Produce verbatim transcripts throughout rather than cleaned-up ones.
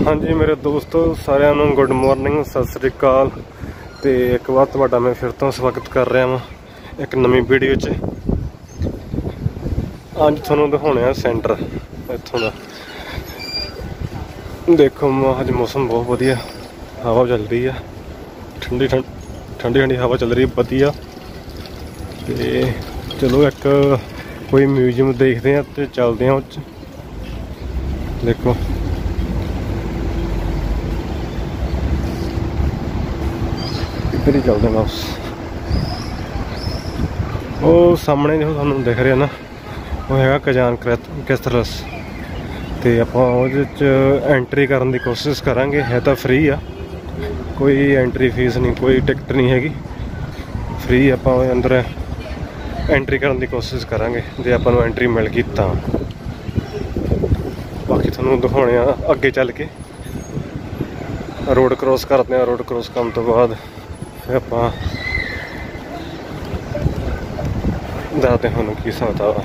हाँ जी मेरे दोस्तों सारिਆਂ ਨੂੰ गुड मॉर्निंग सत श्री अकाल। तो एक बार तुहाडा मैं फिर तो स्वागत कर रहा वा एक नवी वीडियो च। अज तुहानूं दिखाने सेंटर इत्थों का। देखो अज मौसम बहुत वधिया, हवा चल रही है, ठंडी ठंडी ठंडी ठंडी हवा चल रही है वधिया। तो चलो एक कोई म्यूजियम देखते हैं तो चलते हैं उस। देखो इधर ही चलते हैं बस। वो सामने जो थानू दिख रहा ना वो है खजान कैथरस। तो आप एंट्री करने की कोशिश करांगे। है तो फ्री आ, कोई एंट्री फीस नहीं, कोई टिकट नहीं हैगी, फ्री। आप अंदर एंट्री करने की कोशिश करांगे जो आपको एंट्री मिल गई तो। बाकी थानू दिखाने अगे चल के रोड क्रॉस करते हैं। रोड क्रॉस करने तो बाद फिर आप दसते हैं की हिसाब वा।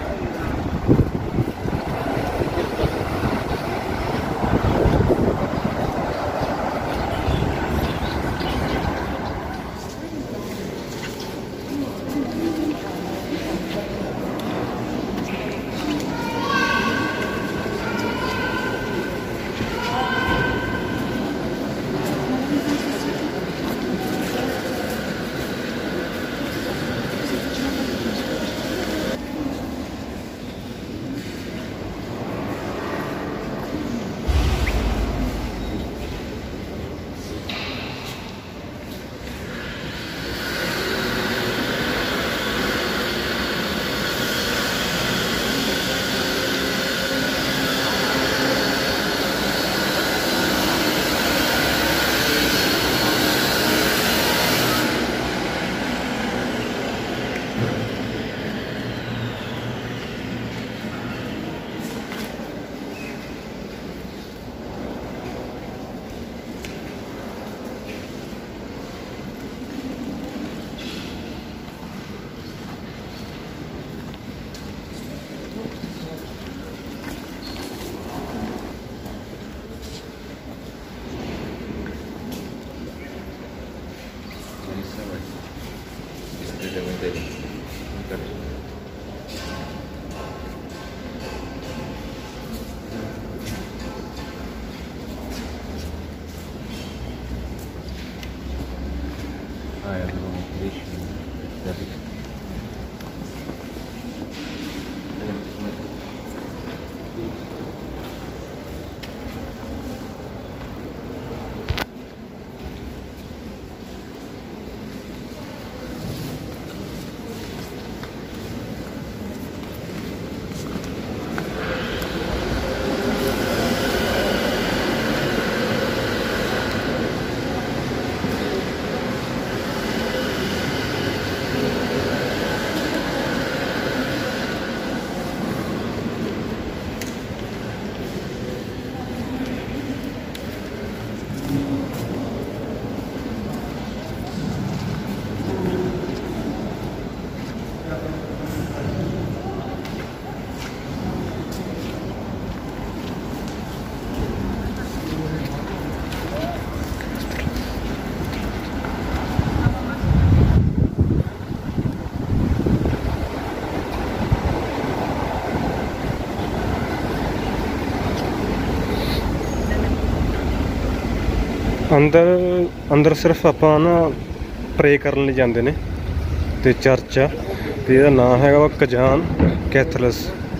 अंदर अंदर सिर्फ आप ना प्रे करने जाते हैं। तो चर्च आ तो यदा नाम है खजान कैथरस।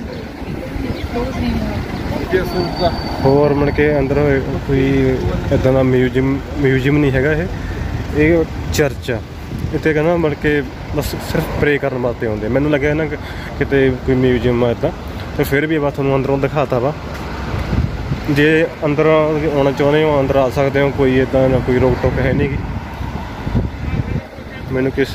होर मन के अंदर कोई इदा का म्यूजियम म्यूजियम नहीं है। ये चर्च आ इतने कहना मन के बस सिर्फ प्रे करने वास्ते आते। मैनू लगे ना कि कोई म्यूजियम आ इदा। तो फिर भी बस थोड़ा अंदरों दिखाता वा। जे अंदर आना चाहते हो अंदर आ सकते हो, कोई इदा ना कोई रोक टोक है नहीं। मैनू किस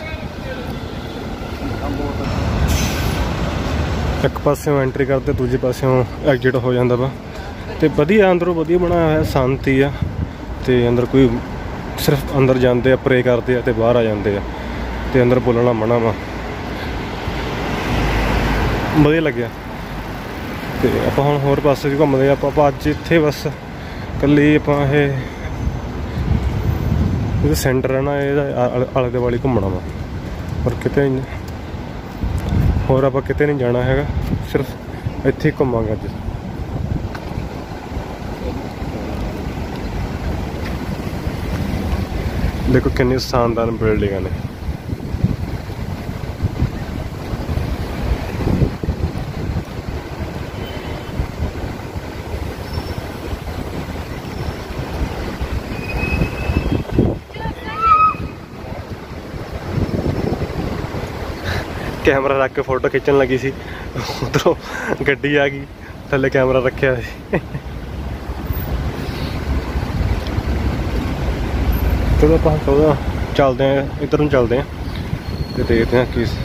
एक पासों एंट्री करते दूजे पासों एग्जिट हो जाता वा। तो वधिया अंदरों वधिया बनाया है, शांति आ। तो अंदर कोई सिर्फ अंदर जाते हैं, प्रे करते हैं तो बाहर आ जाते हैं। तो अंदर बोलना मना वा। वधिया लग्या। तो आप हम होर पासे भी घूमते आप अज इत्थे बस ਕੱਲੀ ਆਪਾਂ ਇਹ ਇਹਦਾ ਸੈਂਟਰ ਹੈ ਨਾ, ਇਹਦਾ ਆਲੇ ਦੁਆਲੇ ਘੁੰਮਣਾ ਵਾ, ਪਰ ਕਿਤੇ ਹੋਰ ਆਪਾਂ ਕਿਤੇ ਨਹੀਂ ਜਾਣਾ ਹੈਗਾ, ਸਿਰਫ ਇੱਥੇ ਹੀ ਘੁੰਮਾਂਗੇ ਅੱਜ। देखो कितनी शानदार बिल्डिंग ने। कैमरा रख के फोटो खिंचन लगी सी, उधरों गड्डी आ गई, थले कैमरा रखा है। चलो आप चलते हैं, इधर ਨੂੰ चलते हैं तो देखते हैं कि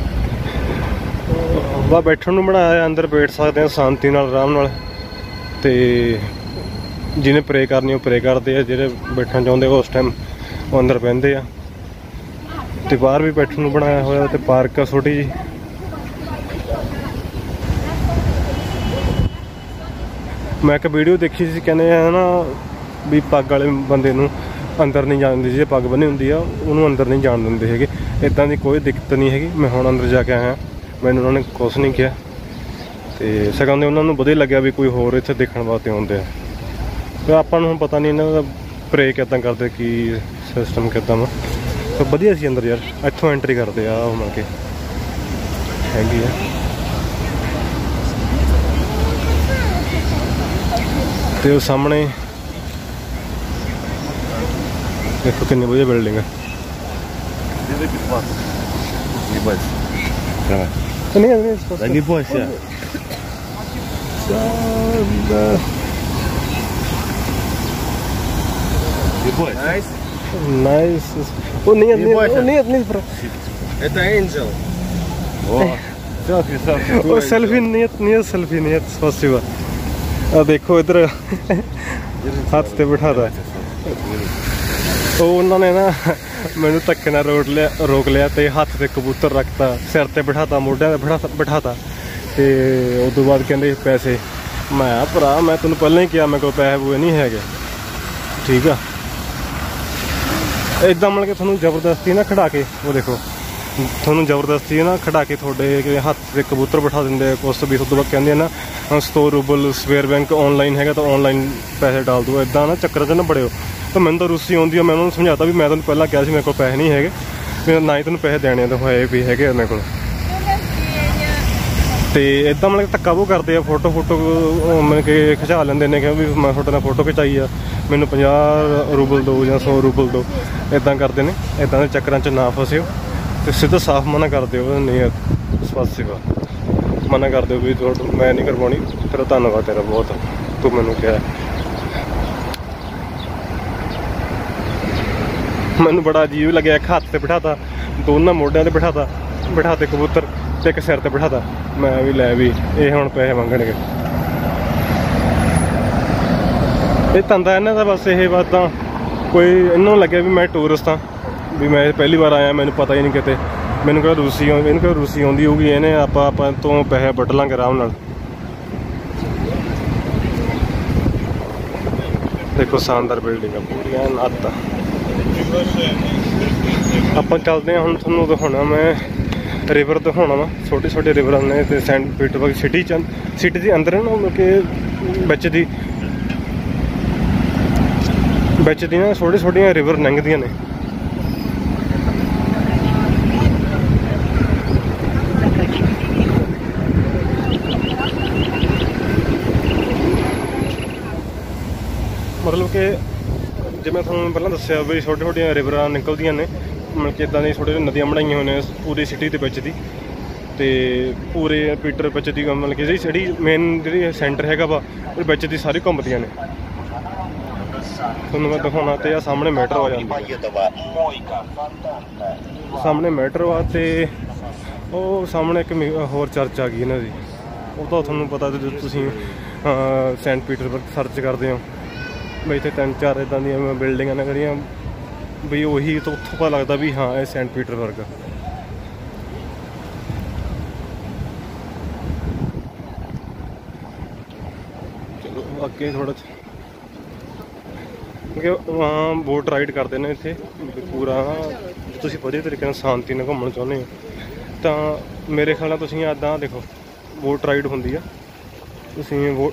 वाह बैठने ਨੂੰ ਬਣਾਇਆ, अंदर बैठ सकते हैं शांति नाल आराम नाल, ते जिन्हें प्रे करनी वो प्रे करते हैं, ਜਿਹੜੇ बैठना चाहते उस टाइम वो अंदर बਹਿੰਦੇ ਆ। ਤੇ ਬਾਹਰ भी बैठने ਨੂੰ ਬਣਾਇਆ ਹੋਇਆ, ਤੇ ਪਾਰਕ ਆ ਛੋਟੀ ਜੀ। मैं एक वीडियो देखी सी, कहने है ना भी पग वाले बंदे ਨੂੰ अंदर नहीं जान देंगे, पग बनी होंगी आ उन्होंने अंदर नहीं जान देंगे है। इदा की कोई दिक्कत नहीं हैगी। मैं हुण अंदर जाके आया, मैंने उन्होंने कुछ नहीं किया, तो सगों दे उन्होंने वधिया लग्या भी कोई होर इत्थे देखण वास्ते आउंदे आ। तो आपां नूं पता नहीं इन्हां दा प्रे किदां करदे, की सिस्टम किदां वा। तो वधिया सी अंदर यार, इत्थों एंट्री करदे आ मतलब कि हैगी आ। ते सामने देखो कितनी बढ़िया बिल्डिंग है। Не бойся. Nice. Nice. О, нет, Не нет, бойся. о, нет, нет, бро. Это Angel. О, селфи, селфи. ओ सेल्फी нет, нет, सेल्फी нет, спасибо। आ देखो इधर हाथ से बिठा था। तो उन्होंने ना मैंने धक्के नाल रोक लिया रोक लिया तो हाथ से कबूतर रखता, सिर ते बिठाता, मोढे ते बिठा बिठाता, तो उस तो बाद कहते पैसे। मैं भरा मैं तेन पहले ही किया, मेरे को पैसे पूए नहीं है, ठीक है। इदा मतलब कि थोड़ा जबरदस्ती ना खड़ा के, वो देखो थोड़ा जबरदस्ती ना खड़ा के थोड़े हाथ से कबूतर बिठा देंगे कुछ भी। उस तो बाद कहते ना सौ रूबल स्वेयर बैंक ऑनलाइन है, तो ऑनलाइन पैसे डाल दो। इदा ना चक्कर च ना बड़े हो। तो मैंने तो रूसी आती है, मैं उन्होंने समझाता भी मैं तेन पहला कहा मेरे को पैसे नहीं है, ना ही तेन पैसे देने तो है भी है मेरे को। तो इदा मतलब धक्का वो करते हैं, फोटो फोटो मतलब कि खिचा लेंगे ने, भी मैं थोड़े नाल फोटो खिचाई आ, मैनू पचास रूबल दो या सौ रूबल दो, इदा करते हैं। इदा के चक्कर च ना फसियो, तो सीधा साफ मना कर दो, नहीं स्पासिबल मना कर दो भी मैं नहीं करवानी, तेरा धन्यवाद तेरा बहुत, तू मैनू क्या। मैनू बड़ा अजीब लगे, एक हाथ से बिठाता, दोनों मोढियां ते बिठाता बिठाते कबूतर, तो एक सिर ते बिठाता। मैं भी लै भी ये हुण पैसे मंगणगे। ये धंधा इन्हां दा बस ये बात, कोई इन्हों लगे भी मैं टूरिस्ट हाँ, भी मैं पहली बार आया, मैनू पता ही नहीं किते, मैनू कहा रूसी इन्हूं कहा रूसी आउंदी होगी, इन्हें आपां आपां तो पैसे वट लांगे आराम नाल। देखो शानदार बिल्डिंग है पूरी नत्त। ਆਪਾਂ चलते हैं ਹੁਣ ਤੁਹਾਨੂੰ ਦਿਖਾਉਣਾ मैं रिवर दिखाना वा, छोटे छोटे रिवर ने, तो सेंट पीटरबर्ग सिटी च सिटी के अंदर है ना, मतलब कि बिच दी बिच दी ना छोटी छोटियां रिवर लंघदियां ने। मतलब कि जो मैं थोड़ा पहला दसिया भी छोटे छोटिया रिवर निकलदियां ने, मतलब कि इदा दी छोटे नदियां बनाई हुई ने पूरी सिटी के बिच दी, ते पूरे पीटर बिच दी मतलब कि जी सिटी मेन जी सेंटर हैगा वा बिच दी सारी घूमदियां ने। थोड़ा मैं दिखाना, तो सामने मैट्रो आ जाती है, सामने मैट्रो आ, तो वो सामने एक होर चर्च आ गई इन्हां दी, वो तो थोड़ा पता जो तुसीं सेंट पीटरबर्ग सर्च करते हो बई इतने तीन चार इदा दी बिल्डिंग ने जड़ियाँ बई उही, तो उत्थों पता लगता भी हाँ ये सेंट पीटरबर्ग। चलो अगे थोड़ा क्योंकि बोट राइड करते हैं इत्थे पूरा। जे तुसीं वधिया तरीके नाल शांति नाल घुम्मण चाहुंदे हो तां मेरे ख्याल नाल तुसीं इदां देखो बोट राइड हुंदी आ। तुसीं बोट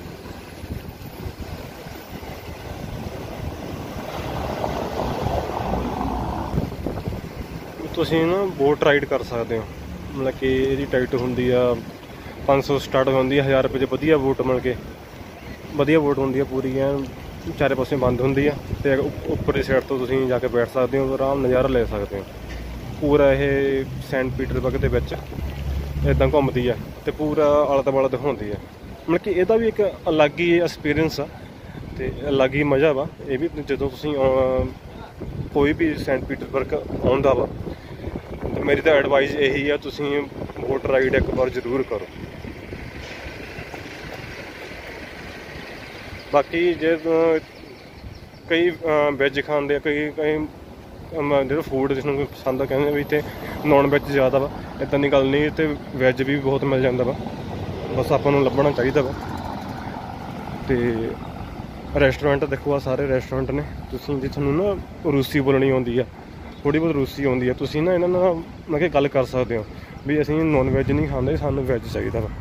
तुसीं ना बोट राइड कर सकते हो। मतलब कि ਇਹਦੀ ਟਿਕਟ ਹੁੰਦੀ ਆ पाँच सौ स्टार्ट ਹੁੰਦੀ ਆ हज़ार रुपये 'ਚ ਵਧੀਆ बोट मिल के ਵਧੀਆ बोट ਹੁੰਦੀ ਆ पूरी ਐ चारे पासे बंद ਹੁੰਦੀ ਆ ਤੇ ਉੱਪਰਲੀ ਸਾਈਡ ਤੋਂ ਤੁਸੀਂ ਜਾ ਕੇ ਬੈਠ ਸਕਦੇ ਹੋ ਆਰਾਮ ਨਜ਼ਾਰਾ ਲੈ ਸਕਦੇ ਹੋ। ਪੂਰਾ ਇਹ ਸੈਂਟ ਪੀਟਰਬਰਗ ਦੇ ਵਿੱਚ ਇਦਾਂ ਘੁੰਮਦੀ ਆ ਤੇ ਪੂਰਾ ਆਲਾ ਦੁਆਲਾ ਦਿਖਾਉਂਦੀ ਆ। ਮਤਲਬ ਕਿ ਇਹਦਾ ਵੀ ਇੱਕ ਅਲੱਗ ਹੀ ਐਕਸਪੀਰੀਅੰਸ ਆ ਤੇ ਅਲੱਗ ਹੀ ਮਜ਼ਾ ਵਾ। ਇਹ ਵੀ ਜਦੋਂ ਤੁਸੀਂ ਕੋਈ ਵੀ ਸੈਂਟ ਪੀਟਰਬਰਗ ਆਉਂਦਾ ਵਾ मेरी तो एडवाइस यही है तुसीं बोट राइड एक बार जरूर करो। बाकी जे कई वैज खाते कई कई जो फूड जिसनों कोई पसंद कहते भी इतने नॉन वैज ज़्यादा वा इदां दी गल नहीं तो वैज भी बहुत मिल जाता वा बस आपां नूं लभना चाहिए वा। तो रेस्टोरेंट देखो आ सारे रेस्टोरेंट ने तुसीं जे तुहानूं ना रूसी बोलनी आउंदी आ थोड़ी बहुत रूसी आउंदी है तुसीं ना इन्हां नाल मतलब कि गल कर सकते हो भी असीं नॉन वैज नहीं खाते सानूं वैज चाहिए वा।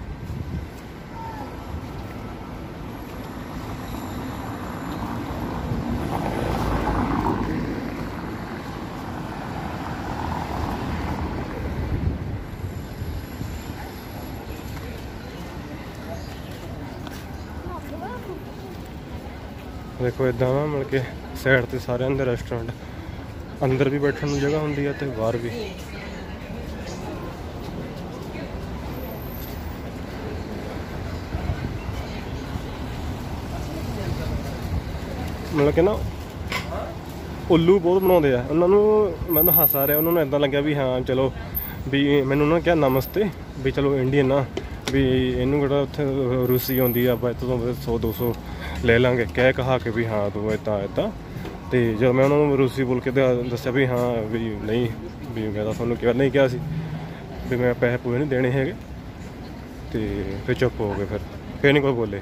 देखो इदा ना मतलब कि साइड ते सारे अंदर रेस्टोरेंट अंदर भी बैठने की जगह होंगी है तो बाहर भी। मतलब कि ना उल्लू बहुत बनाते हैं उन्होंने मैं तो हस आ रहा उन्होंने इदा लग्या भी हाँ चलो भी मैनू ना क्या नमस्ते भी चलो इंडियन ना भी इनू कि उत्थे रूसी आती है आप तो सौ दो सौ ले लाँगे कह कहा के भी हाँ तू इदा इदा। तो जब मैं उन्होंने रूसी बोल के दस्या भी हाँ भी नहीं भी मैं तो थोड़ा क्या नहीं क्या सी भी मैं पैसे पूरे नहीं देने है। तो फिर चुप हो गए फिर फिर नहीं कोई बोले।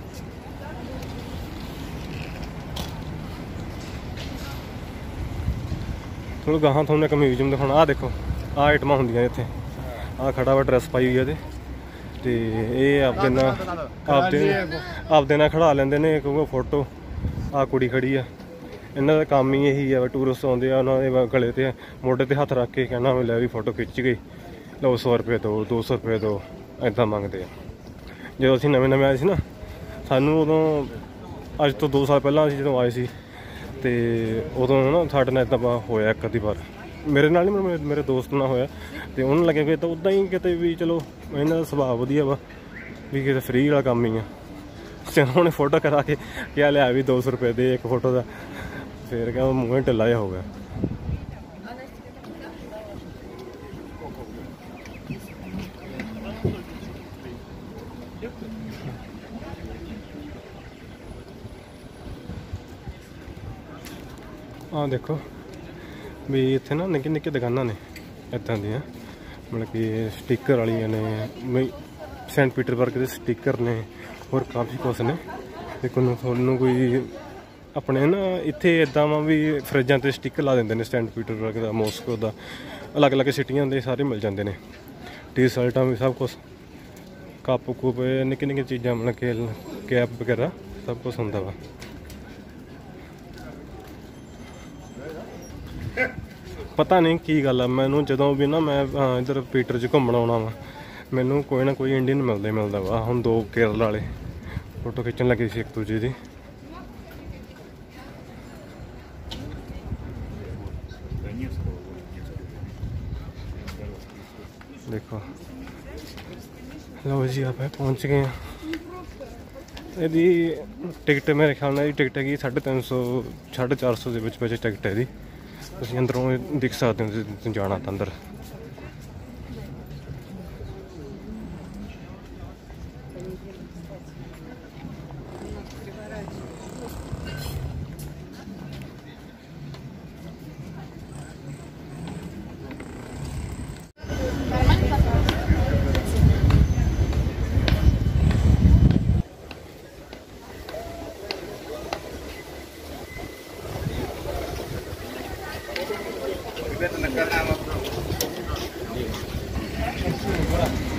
थोड़ा गाहां थोड़ा एक म्यूजियम दिखाना आ देखो आ आइटमां होंदियां इत्थे आ खड़ा वा ड्रैस पाई हुई है तो ये आपदे ना आपदे आपदे ना खड़ा लेंदे ने क्योंकि फोटो आ कुड़ी खड़ी है इन्हों का काम ही यही है टूरिस्ट आते हैं उन्होंने गले ते मोढे ते हथ रख के कहना लै भी फोटो खिंच गई लो सौ रुपये दो दो सौ रुपये दो इदा मंगते हैं। जो असीं नवे नवे आए सी ना सानू उदों अज तो दो साल पहला जो आए सी तो उदों ना साडे नाल इदां होया एक अद्धी बार मेरे नाल नहीं मेरे दोस्त नाल होया तो उन्होंने लगे कि तो उदा ही किते भी चलो इन्हां दा सुभाव वधिया वा भी किते फ्री वाला काम ही आ। उन्होंने फोटो करा के क्या लिया भी दो सौ रुपये दे एक फोटो का फिर क्या मूँह ढिला हो गया। हाँ देखो भी इत्थे ना निक्के निक्के दुकानां ने इदां दियां मतलब कि स्टिकर वाली ने बई सेंट पीटरबर्ग के स्टिकर ने और काफ़ी कुछ ने। देखो थोनू कोई अपने ना इत्थे इदां वा भी फ्रिजां ते स्टिकर ला देंदे ने सेंट पीटरबर्ग का मॉस्को का अलग अलग सिटियां दे सारे मिल जाते हैं। टी शर्टां भी सब कुछ कप कुप निक्की निक्की चीज़ां मतलब कि कैप वगैरह सब कुछ होंदा वा। पता नहीं की गल है मैनू जदों भी ना मैं इधर पीटर च घूमन आउणा वा मैनू कोई ना कोई इंडियन मिलता ही मिलता वा। हुण दो केरल वाले फोटो खिंचन लगे सी एक दूजे की। देखो लो जी आप पहुँच गए हैं। यदि टिकट मेरे ख्याल में टिकट हैगी साढ़े तीन सौ साढ़े चार सौ के बिच बिच टिकट है जी। तुसीं अंदरों दिख सकते हो जाना तो अंदर।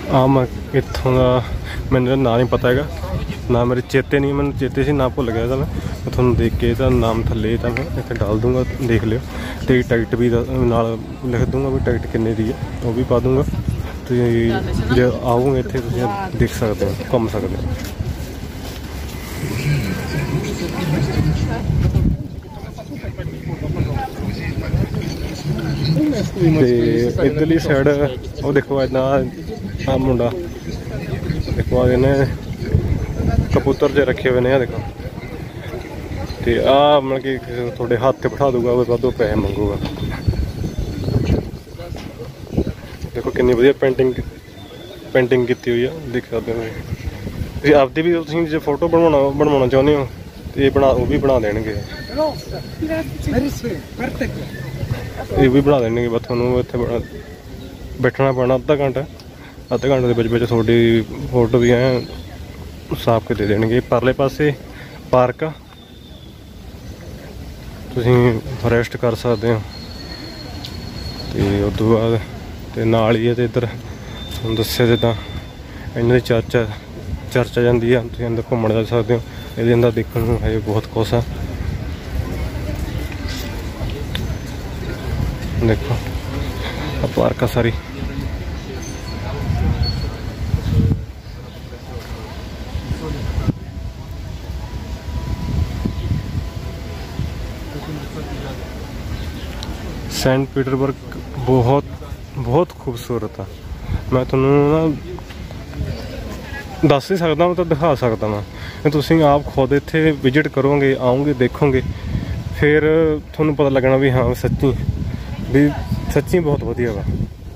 ਆ ਮੈਂ ਇੱਥੋਂ ਦਾ ਮੈਨੂੰ ਨਾਂ नहीं पता हैगा, ना मेरे चेते नहीं, मैंने चेते से ना भुल गया था। मैं मैं थोड़ा देख के तो नाम थले तो मैं इतने डाल दूँगा, देख लियो। तो टिकट भी नाल लिख दूँगा भी टिकट किन्ने दी है, वो भी पा दूँगा। तो जो आओगे इतने तुम देख सकते हो, घूम सकते हो। तो इधरली साइड वो देखो इतना आ मुंडा देखो इन्हें कबूतर जो रखे हुए ने, देखो। तो आ मतलब कि थोड़े हाथ बिठा दूंगा, वो वादो पैसे मंगूगा। देखो कितनी वधिया पेंटिंग पेंटिंग की हुई है, देख सकते हो। आपकी भी तुम जो फोटो बनवाना बनवाना चाहते हो तो ये बना वो भी बना देंगे, ये भी बना देंगे। बस थोड़ा इतने बैठना पैना अद्धा घंटा, अद्धे घंटे के बच थोड़ी फोटो भी है साफ के दे देंगे। परले पासे पार्क आ, तुम रेस्ट कर सकते हो। तो उस तो बाद तो नाल ही है, तो इधर तुम दस्या जिदा इन्हों की चर्चा चर्चा जाती है, तुम अंदर घूमने जा सकते हो। ये अंदर देखने है बहुत कुछ है, देखो पार्क सारी। सेंट पीटरबर्ग बहुत बहुत खूबसूरत है। मैं थोड़ा ना दस नहीं सकता, मैं तो दिखा सकता मैं। तुम आप खुद इतने विजिट करोगे, आओगे, देखोगे, फिर थोड़ा पता लगना भी हाँ सच्ची भी सच्ची बहुत वधिया वा।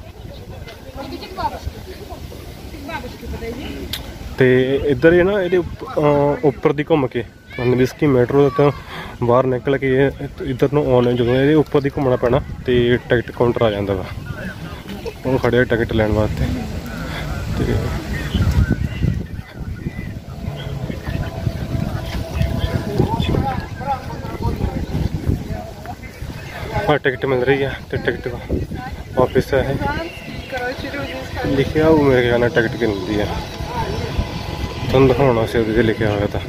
तो इधर ना ये उपर दी घूम के विस्की मेट्रो तो बाहर निकल के इधर नूं आने जो ये उपर दी घूमना पैना, तो टिकट काउंटर आ जाता वा, वो खड़े टिकट लैन वास्ते। हाँ टिकट मिल रही है, तो टिकट का ऑफिस है लिखा, वो मेरे ख्याल टिकट की मिलती है, तुम दिखाना से लिखा हुआ था।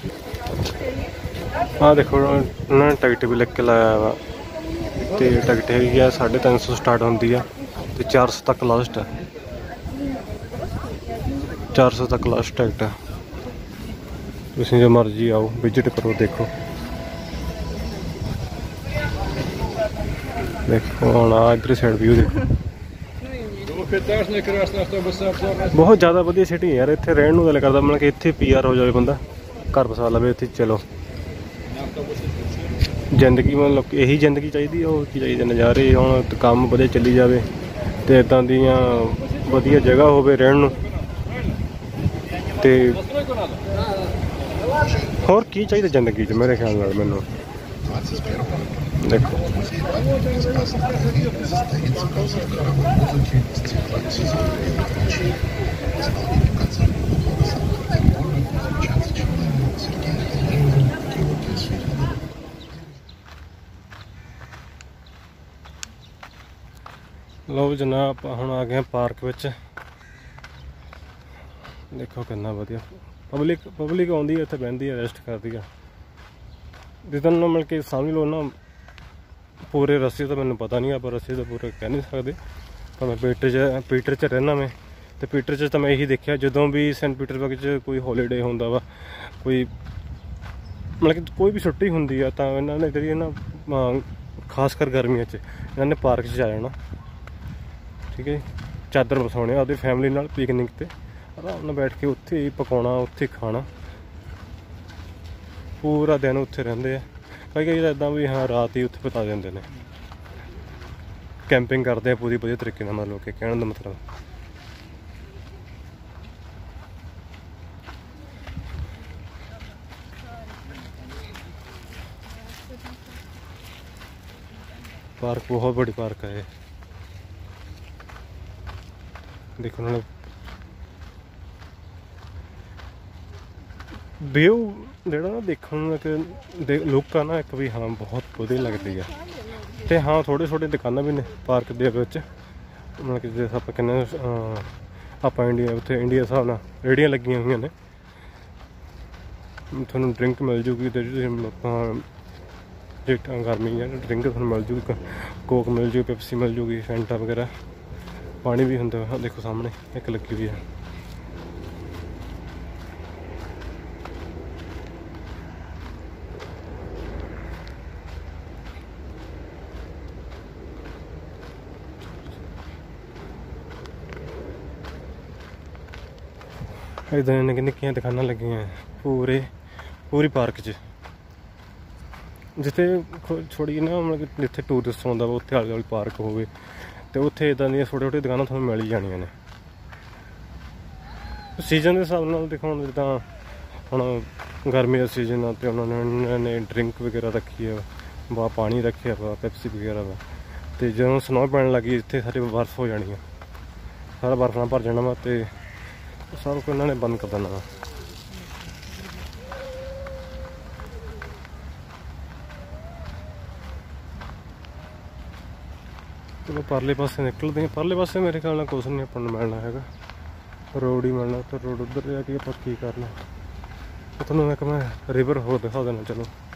हाँ देखो उन्होंने टिकट भी लिख के लाया वा, तो टिकट है साढ़े तीन सौ स्टार्ट होती है, तो चार सौ तक लास्ट है, चार सौ तक लास्ट टिकट है। तुम जो मर्जी आओ विजिट करो, देखो देखो हाँ इधर साइड व्यू देखो, बहुत ज़्यादा वधिया सिटी है यार। इतने रहने को दिल करता, मतलब कि इतने पी आर हो जाए बंदा, घर बसा लवे इतने। चलो जिंदगी मतलब यही जिंदगी चाहिए, और की चाहिए नज़ारे हुण काम वधिया चली जाए, तो इदां दियां वधिया जगह होवे रहण नूं, ते होर की चाहिए जिंदगी च मेरे ख्याल नाल। मैनूं देखो लो जनाब हम आ गए पार्क विच। देखो कितना वधिया पब्लिक पब्लिक आउंदी है, इत्थे बहिंदी है, रेस्ट करती है। जिदा मिल के समझ लो ना पूरे रस्ते तो मैंने पता नहीं, आप रस्ते तो पूरे कह नहीं सकते, पर मैं पीटर च पीटर च रहना मैं, तो पीटर च तो मैं यही देखा जो भी सेंट पीटरबर्ग च कोई हॉलीडे होंदा वा, कोई मतलब कि कोई भी छुट्टी होंदी है, तो इन्होंने करिए ना खासकर गर्मियों च इन्होंने पार्क च आ जाना, ठीक है, चादर वसाने आपकी फैमिली नाल पिकनिक ते आराम नाल बैठ के उत्थे ही पकाना, उत्थे खाना, पूरा दिन उत्थे रहिंदे आ। कई कई इदां भी हाँ रात ही उत्थे बिता देंदे ने, कैंपिंग करते हैं पूरी वधिया तरीके नाल, मतलब कि कहने का मतलब। पार्क बहुत बड़ी पार्क है, देखो उन्होंने व्यू ਜਿਹੜਾ ना देखने एक लुक आ ना एक भी हाँ बहुत वधिया लगती है। तो हाँ थोड़े थोड़े दुकाना भी ने पार्क के मतलब कि जैसे आप कहने ਆਪਾਂ ਇੰਡੀਆ ਉੱਥੇ ਇੰਡੀਆ ਹਿਸਾਬ ਨਾਲ ਰੇਹੜੀਆਂ ਲੱਗੀਆਂ ਹੋਈਆਂ ਨੇ, ਤੁਹਾਨੂੰ ਡਰਿੰਕ ਮਿਲ ਜੂਗੀ ਤੇ ਤੁਸੀਂ ਆਪਾਂ ਜੇ ਗਰਮੀ ਹੈ ਡਰਿੰਕ ਤੁਹਾਨੂੰ ਮਿਲ ਜੂਗੀ, ਕੋਕ ਮਿਲ ਜੂਗੀ, ਪੈਪਸੀ ਮਿਲ ਜੂਗੀ, ਫੈਂਟਾ ਵਗੈਰਾ, ਪਾਣੀ ਵੀ ਹੁੰਦਾ। ਦੇਖੋ ਸਾਹਮਣੇ ਇੱਕ ਲੱਗੀ ਹੋਈ ਹੈ। ਇੱਦਾਂ ਨਿੱਕੀਆਂ ਨਿੱਕੀਆਂ ਦੁਕਾਨਾਂ ਲੱਗੀਆਂ ਪੂਰੇ ਪੂਰੀ ਪਾਰਕ 'ਚ, ਜਿੱਥੇ ਥੋੜ੍ਹੀ ਨਾ ਮਤਲਬ ਕਿ ਜਿੱਥੇ ਟੂਰਿਸਟ ਆਉਂਦਾ ਵਾ ਉੱਥੇ ਆਲੇ ਦੁਆਲੇ ਪਾਰਕ ਹੋਵੇ ਅਤੇ ਉੱਥੇ ਇੱਦਾਂ ਦੀਆਂ ਛੋਟੀਆਂ ਛੋਟੀਆਂ ਦੁਕਾਨਾਂ ਤੁਹਾਨੂੰ ਮਿਲ ਹੀ ਜਾਣੀਆਂ ਨੇ ਸੀਜ਼ਨ ਦੇ ਹਿਸਾਬ ਨਾਲ। ਦੇਖੋ ਹੁਣ ਜਿੱਦਾਂ ਹੁਣ ਗਰਮੀ ਦਾ ਸੀਜ਼ਨ ਆ ਅਤੇ ਉਹਨਾਂ ਨੇ ਡਰਿੰਕ ਵਗੈਰਾ ਰੱਖੀ ਆ ਵਾ, ਪਾਣੀ ਰੱਖਿਆ ਵਾ, ਪੈਪਸੀ ਵਗੈਰਾ ਵਾ, ਅਤੇ ਜਦੋਂ ਸਨੋ ਪੈਣ ਲੱਗੀ ਇੱਥੇ ਸਾਰੀ ਬਰਫ਼ ਹੋ ਜਾਣੀ ਆ, ਸਾਰਾ ਬਰਫ਼ ਨਾਲ ਭਰ ਜਾਣਾ ਵਾ ਅਤੇ ਸਾਰਾ ਕੁਝ ਇਹਨਾਂ ਨੇ ਬੰਦ ਕਰ ਦੇਣਾ ਵਾ। ਚਲੋ ਪਰਲੇ ਪਾਸੇ ਨਿਕਲਦੇ ਹਾਂ। ਪਰਲੇ ਪਾਸੇ ਮੇਰੇ ਖਿਆਲ ਨਾਲ ਕੁਛ ਨਹੀਂ ਆਪਾਂ ਨੂੰ ਮਿਲਣਾ ਹੈਗਾ, ਰੋਡ ਹੀ ਮਿਲਣਾ। ਤਾਂ ਰੋਡ ਉੱਧਰ ਜਾ ਕੇ ਆਪਾਂ ਕੀ ਕਰਨਾ, ਤੁਹਾਨੂੰ ਇੱਕ ਮੈਂ ਰਿਵਰ ਹੋਰ ਦਿਖਾ ਦੇਣਾ। ਚਲੋ